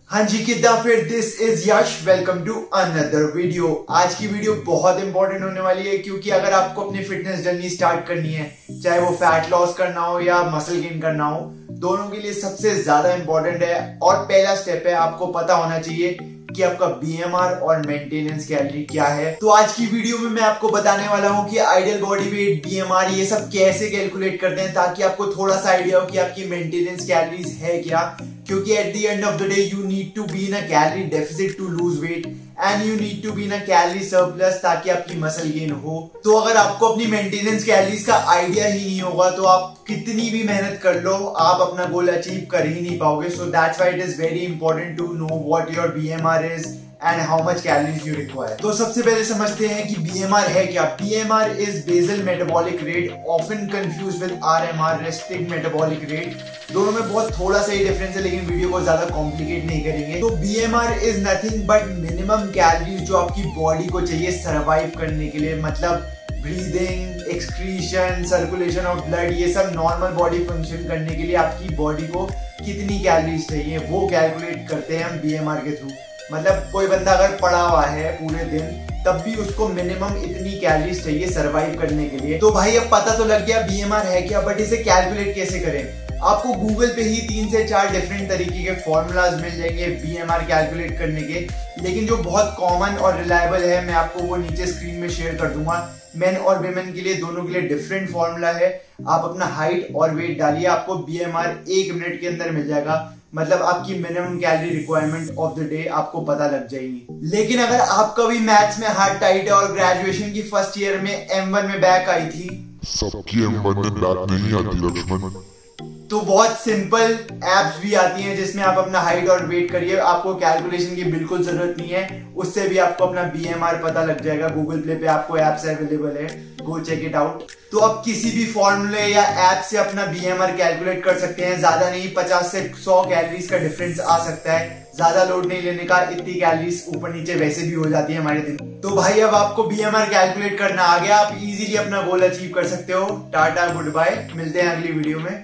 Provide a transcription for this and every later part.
हाँ जी किदा फिर this is Yash welcome to another video. आज की वीडियो बहुत इंपॉर्टेंट होने वाली है क्योंकि अगर आपको अपनी फिटनेस जर्नी स्टार्ट करनी है, चाहे वो फैट लॉस करना हो या मसल गेन करना हो, दोनों के लिए सबसे ज्यादा इंपॉर्टेंट है और पहला स्टेप है आपको पता होना चाहिए कि आपका बीएमआर और मेंटेनेंस कैलोरी क्या है। तो आज की वीडियो में मैं आपको बताने वाला हूँ कि आइडियल बॉडी वेट, बीएमआर ये सब कैसे कैलकुलेट करते हैं ताकि आपको थोड़ा सा आइडिया हो कि आपकी मेंटेनेंस कैलोरीज है क्या। क्योंकि at the end of the day you need to be in a calorie deficit to lose weight and you need to be in a calorie surplus ताकि आपकी मसल गेन हो। तो अगर आपको अपनी मेंटेनेंस कैलोरीज का आइडिया ही नहीं होगा तो आप कितनी भी मेहनत कर लो, आप अपना गोल अचीव कर ही नहीं पाओगे। So that's why it is very important to know what your BMR is and how much calories you require। तो सबसे पहले समझते हैं कि BMR है क्या। BMR is basal metabolic rate, often confused with RMR, resting metabolic rate। दोनों में बहुत थोड़ा सा ही डिफरेंस है लेकिन वीडियो को ज्यादा कॉम्प्लिकेट नहीं करेंगे। तो BMR is nothing but minimum calories जो आपकी बॉडी को चाहिए सरवाइव करने के लिए, मतलब breathing, excretion, circulation of blood, ये सब नॉर्मल बॉडी फंक्शन करने के लिए आपकी बॉडी को कितनी कैलोरीज चाहिए वो कैलकुलेट करते हैं हम BMR के थ्रू। मतलब कोई बंदा अगर पड़ा हुआ है पूरे दिन तब भी उसको मिनिमम इतनी कैलोरीज चाहिए सरवाइव करने के लिए। तो भाई अब पता तो लग गया BMR है क्या, बट इसे कैलकुलेट कैसे करें। आपको गूगल पे ही 3 से 4 डिफरेंट तरीके के फॉर्मूलाज मिल जाएंगे BMR कैलकुलेट करने के, लेकिन जो बहुत कॉमन और रिलायबल है मैं आपको वो नीचे स्क्रीन में शेयर कर दूंगा। मेन और विमेन के लिए दोनों के लिए डिफरेंट फॉर्मूला है। आप अपना हाइट और वेट डालिए, आपको BMR 1 मिनट के अंदर मिल जाएगा। मतलब आपकी minimum calorie requirement of the day आपको पता लग जाएगी। लेकिन अगर आपका भी मैथ्स में हार्ट टाइट है और ग्रेजुएशन की फर्स्ट ईयर में M1 में बैक आई थी, सबकी M1 में बैक नहीं आती लक्ष्मण। तो बहुत सिंपल एप्स भी आती हैं जिसमें आप अपना हाइट और वेट करिए, आपको कैलकुलेशन की बिल्कुल जरूरत नहीं है, उससे भी आपको अपना BMR पता लग जाएगा। गूगल प्ले पे आपको एप्स अवेलेबल है, गो चेक इट आउट। तो आप किसी भी फॉर्मूले या ऐप से अपना BMR कैलकुलेट कर सकते हैं। ज्यादा नहीं, 50 से 100 कैलोरीज का डिफरेंस आ सकता है। ज्यादा लोड नहीं लेने का, इतनी कैलोरीज ऊपर नीचे वैसे भी हो जाती है हमारे दिन। तो भाई अब आपको BMR कैलकुलेट करना आ गया, आप इजीली अपना गोल अचीव कर सकते हो। टाटा गुड बाय, मिलते हैं अगली वीडियो में।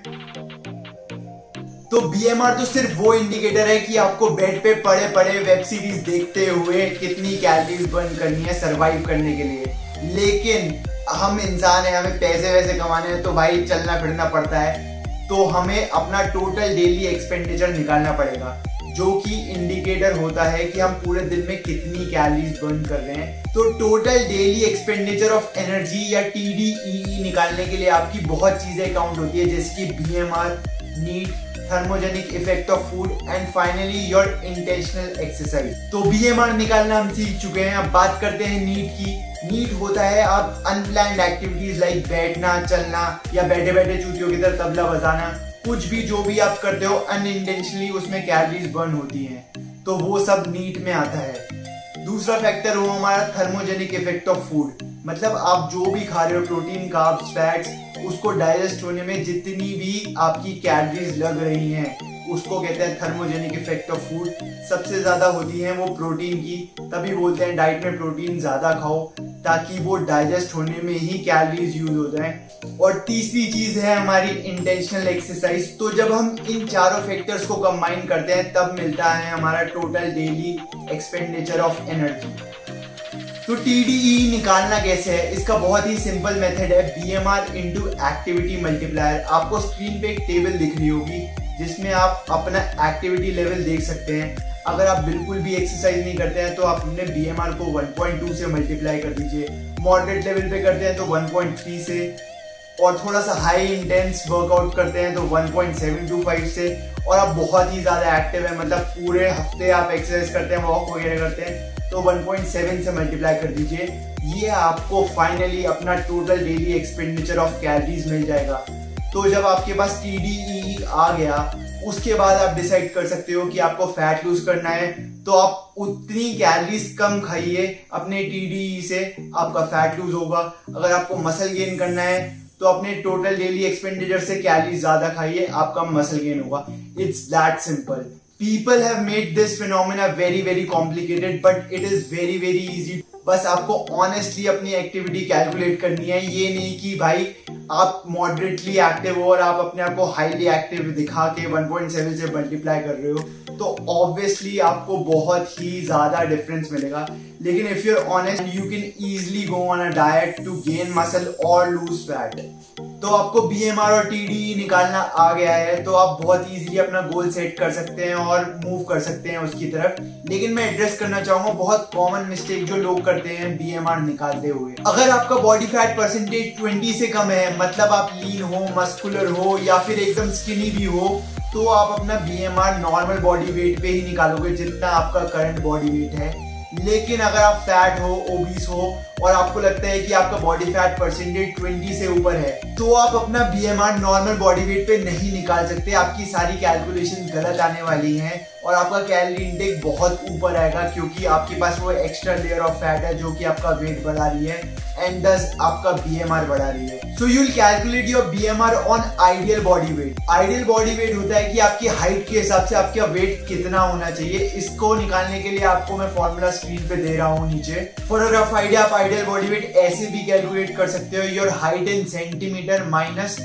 तो BMR तो सिर्फ वो इंडिकेटर है कि आपको बेड पे पड़े पड़े वेब सीरीज देखते हुए कितनी कैलोरीज बर्न करनी है सरवाइव करने के लिए। लेकिन हम इंसान हैं, हमें पैसे वैसे कमाने हैं तो भाई चलना फिरना पड़ता है, तो हमें अपना टोटल डेली एक्सपेंडिचर निकालना पड़ेगा जो कि इंडिकेटर होता है कि हम पूरे दिन में कितनी कैलोरीज बर्न कर रहे हैं। तो total daily expenditure of energy या TDEE निकालने के लिए आपकी बहुत चीजें काउंट होती है, जैसे कि BMR, need, thermogenic effect of food and finally your intentional exercise. तो BMR निकालना हम सीख चुके हैं, अब बात करते हैं नीड की। नीड होता है आप अनप्लान्ड एक्टिविटीज लाइक बैठना, चलना या बैठे बैठे चूतियों की तरह तबला बजाना, कुछ भी जो भी आप करते हो अनइंटेंशनली उसमें कैलोरीज बर्न होती हैं, तो वो सब नीड में आता है। दूसरा फैक्टर हो हमारा थर्मोजेनिक इफेक्ट ऑफ फूड, मतलब आप जो भी खा रहे हो, प्रोटीन, कार्ब्स, फैट्स, उसको डाइजेस्ट होने में जितनी भी आपकी कैलोरीज लग रही हैं उसको कहते हैं थर्मोजेनिक इफेक्ट ऑफ फूड। सबसे ज्यादा होती है वो प्रोटीन की, तभी बोलते हैं डाइट में प्रोटीन ज्यादा खाओ ताकि वो डाइजेस्ट होने में ही कैलोरीज यूज हो जाए। और तीसरी चीज है हमारी इंटेंशनल एक्सरसाइज। तो जब हम इन चारों फैक्टर्स को कंबाइन करते हैं तब मिलता है हमारा total daily expenditure of energy. तो TDEE निकालना कैसे है, इसका बहुत ही सिंपल मेथड है BMR इंटू एक्टिविटी मल्टीप्लायर। आपको स्क्रीन पे एक टेबल दिख रही होगी जिसमें आप अपना एक्टिविटी लेवल देख सकते हैं। अगर आप बिल्कुल भी एक्सरसाइज नहीं करते हैं तो आप अपने BMR को 1.2 से मल्टीप्लाई कर दीजिए, मॉडरेट लेवल पे करते हैं तो 1.3 से, और थोड़ा सा हाई इंटेंस वर्कआउट करते हैं तो 1.725 से, और आप बहुत ही ज्यादा एक्टिव है, मतलब पूरे हफ्ते आप एक्सरसाइज करते हैं, वॉक वगैरह करते हैं तो 1.7 से मल्टीप्लाई कर दीजिए। ये आपको फाइनली अपना total daily expenditure of calories मिल जाएगा। तो जब आपके पास TDEE आ गया उसके बाद आप डिसाइड कर सकते हो कि आपको फैट लूज करना है तो आप उतनी कैलोरीज कम खाइए अपने TDEE से, आपका फैट लूज होगा। अगर आपको मसल गेन करना है तो अपने टोटल डेली एक्सपेंडिचर से कैलोरीज ज्यादा खाइए, आपका मसल गेन होगा। It's that simple. People have made this phenomena very complicated, but it is very easy। बस आपको ऑनेस्टली अपनी एक्टिविटी कैलकुलेट करनी है। ये नहीं कि भाई आप मॉडरेटली एक्टिव हो और आप अपने आप को हाईली एक्टिव दिखा के 1.7 से मल्टीप्लाई कर रहे हो, तो ऑब्वियसली आपको बहुत ही ज्यादा डिफरेंस मिलेगा। लेकिन if you are honest, you can easily go on a diet to gain muscle और लूज फैट। तो आपको BMR और TDE निकालना आ गया है, तो आप बहुत इजीली अपना गोल सेट कर सकते हैं और मूव कर सकते हैं उसकी तरफ। लेकिन मैं एड्रेस करना चाहूंगा बहुत कॉमन मिस्टेक जो लोग करते हैं BMR निकालते हुए। अगर आपका बॉडी फैट परसेंटेज 20 से कम है, मतलब आप लीन हो, मस्कुलर हो या फिर एकदम स्किनी भी हो, तो आप अपना BMR नॉर्मल बॉडी वेट पे ही निकालोगे जितना आपका करंट बॉडी वेट है। लेकिन अगर आप फैट हो, ओबीस हो और आपको लगता है कि आपका बॉडी फैट परसेंटेज 20 से ऊपर है, तो आप अपना BMR नॉर्मल बॉडी वेट पे नहीं निकाल सकते। आपकी सारी कैलकुलेशन गलत आने वाली हैं और आपका कैलोरी इंटेक बहुत ऊपर आएगा, क्योंकि आपके पास वो एक्स्ट्रा लेयर ऑफ फैट है जो कि आपका वेट बढ़ा रही है एंड दस आपका BMR बढ़ा रही है। So you will calculate your BMR on ideal body weight. Ideal body weight होता है कि आपकी हाइट के हिसाब से आपका वेट कितना होना चाहिए। इसको निकालने के लिए आपको मैं फॉर्मूला स्क्रीन पे दे रहा हूँ नीचे। फॉर अ रफ आइडिया, आप आइडियल बॉडी वेट ऐसे भी कैलकुलेट कर सकते हो, your height in centimetre minus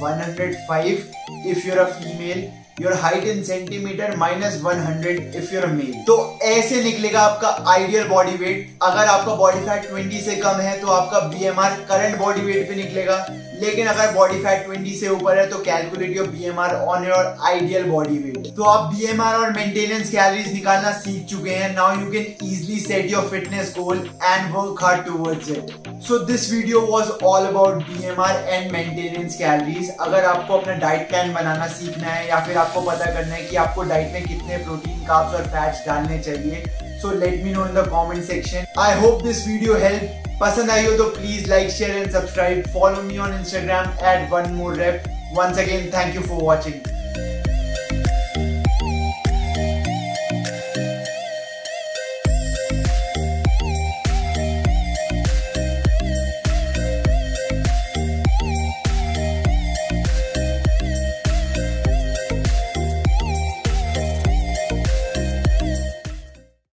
105 if you're a female, your height in centimetre minus 100 if you're male. तो ऐसे निकलेगा आपका आइडियल बॉडी वेट। अगर आपका बॉडी फैट 20 से कम है तो आपका BMR करंट बॉडी वेट पे निकलेगा। लेकिन अगर बॉडी फैट 20 से ऊपर है तो calculate your BMR on your ideal body weight. तो आप BMR और मेंटेनेंस कैलोरीज निकालना सीख चुके हैं। Now you can easily set your fitness goal and work hard towards it. So this video was all about BMR and maintenance calories. अगर आपको अपना डाइट प्लान बनाना सीखना है या फिर आपको पता करना है कि आपको डाइट में कितने प्रोटीन, कार्ब्स और फैट्स डालने चाहिए, so let me know in the comment section. I hope this video help. पसंद आई हो तो please like, share and subscribe. Follow me on Instagram at OneMoreRep. Once again, thank you for watching.